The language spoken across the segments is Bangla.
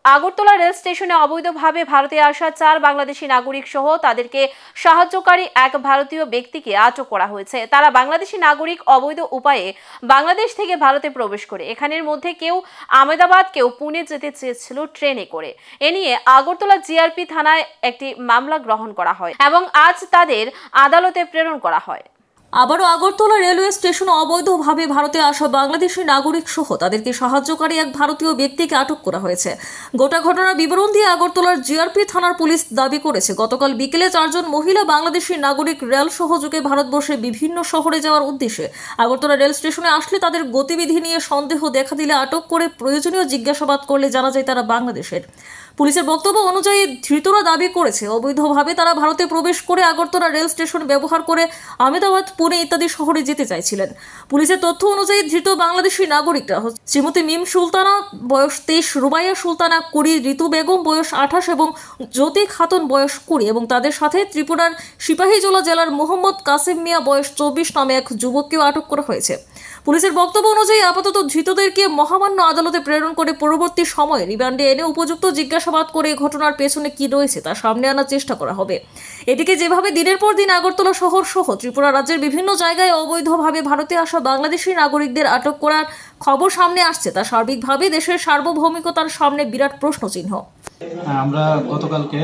আগরতলা রেল স্টেশনে অবৈধভাবে ভারতে আসা 4 বাংলাদেশি নাগরিক সহ তাদেরকে সাহায্যকারী এক ভারতীয় ব্যক্তিকে আটক করা হয়েছে। তারা বাংলাদেশি নাগরিক অবৈধ উপায়ে বাংলাদেশ থেকে ভারতে প্রবেশ করে। এখানের মধ্যে কেউ আহমেদাবাদ, কেউ পুনে যেতে চেয়েছিল ট্রেনে করে। এ নিয়ে আগরতলা জিআরপি থানায় একটি মামলা গ্রহণ করা হয় এবং আজ তাদের আদালতে প্রেরণ করা হয়। আবারও আগরতলা রেলওয়ে স্টেশনে অবৈধভাবে ভারতে আসা বাংলাদেশি নাগরিক সহ তাদেরকে সাহায্যকারী এক ভারতীয় ব্যক্তিকে আটক করা হয়েছে। গোটা ঘটনার বিবরণ দিয়ে আগরতলার জিআরপি থানার পুলিশ দাবি করেছে, গতকাল বিকেলে 4 জন মহিলা বাংলাদেশি নাগরিক রেল সহযোগে ভারতবর্ষের বিভিন্ন শহরে যাওয়ার উদ্দেশ্যে আগরতলা রেল স্টেশনে আসলে তাদের গতিবিধি নিয়ে সন্দেহ দেখা দিলে আটক করে প্রয়োজনীয় জিজ্ঞাসাবাদ করলে জানা যায় তারা বাংলাদেশের। পুলিশের বক্তব্য অনুযায়ী ধৃতরা দাবি করেছে অবৈধভাবে তারা ভারতে প্রবেশ করে আগরতলা রেল স্টেশন ব্যবহার করে আহমেদাবাদ, পুনে ইত্যাদি শহরে যেতে চাইছিলেন। পুলিশের তথ্য অনুযায়ী ধৃত বাংলাদেশি নাগরিকরা শ্রীমতী মিম সুলতানা বয়স 23, রুবাইয়া সুলতানা 20, ঋতু বেগম বয়স 28 এবং জ্যোতি খাতুন বয়স 20 এবং তাদের সাথে ত্রিপুরার সিপাহীজলা জেলার মোহাম্মদ কাসেম মিয়া বয়স 24 নামে এক যুবককেও আটক করা হয়েছে। পুলিশের বক্তব্য অনুযায়ী আপাতত ধৃতদেরকে মহামান্য আদালতে প্রেরণ করে পরবর্তী সময়ে রিমান্ডে এনে উপযুক্ত জিজ্ঞাসাবাদ করে ঘটনার পেছনে কি রয়েছে তা সামনে আনার চেষ্টা করা হবে। এদিকে যেভাবে দিনের পর দিন আগরতলা শহর সহ ত্রিপুরা রাজ্যের বিভিন্ন জায়গায় অবৈধভাবে ভারতে আসা বাংলাদেশি নাগরিকদের আটক করার খবর সামনে আসছে তা সার্বিকভাবে দেশের সার্বভৌমিকতার সামনে বিরাট প্রশ্নচিহ্ন। আমরা গতকালকে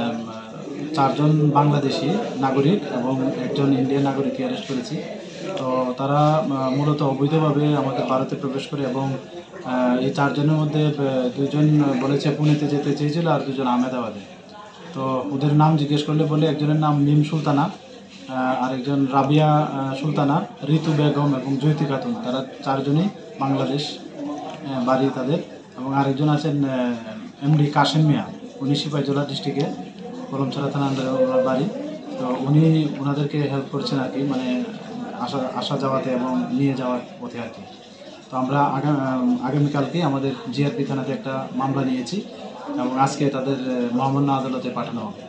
4 জন বাংলাদেশি নাগরিক এবং একজন ইন্ডিয়ান নাগরিককে অ্যারেস্ট করেছি। তো তারা মূলত অবৈধভাবে আমাদের ভারতে প্রবেশ করে এবং এই 4 জনের মধ্যে 2 জন বলেছে পুনেতে যেতে চেয়েছিল আর 2 জন আহমেদাবাদে। তো ওদের নাম জিজ্ঞেস করলে বলে একজনের নাম মিম সুলতানা, আরেকজন রাবিয়া সুলতানা, ঋতু বেগম এবং জ্যোতি খাতুন। তারা 4 জনই বাংলাদেশ বাড়ি তাদের। এবং আরেকজন আছেন এমডি কাসেম মিয়া, উনি সিপাহীজলা ডিস্ট্রিক্টে কলমছড়া থানা আন্ডারে ওনার বাড়ি। তো উনি ওনাদেরকে হেল্প করছেন আর কি, মানে আসা যাওয়াতে এবং নিয়ে যাওয়ার পথে আর কি। তো আমরা আগামীকালকে আমাদের জিআরপি থানাতে একটা মামলা নিয়েছি এবং আজকে তাদের মহামান্য আদালতে পাঠানো হবে।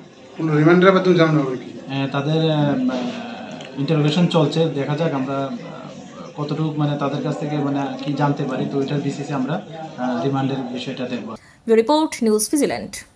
তাদের ইন্টারোগেশন চলছে, দেখা যাক আমরা কতটুকু মানে তাদের কাছ থেকে মানে কি জানতে পারি। তো এটার বেসিসে আমরা রিমান্ডের বিষয়টা দেখব। Report news vigilant.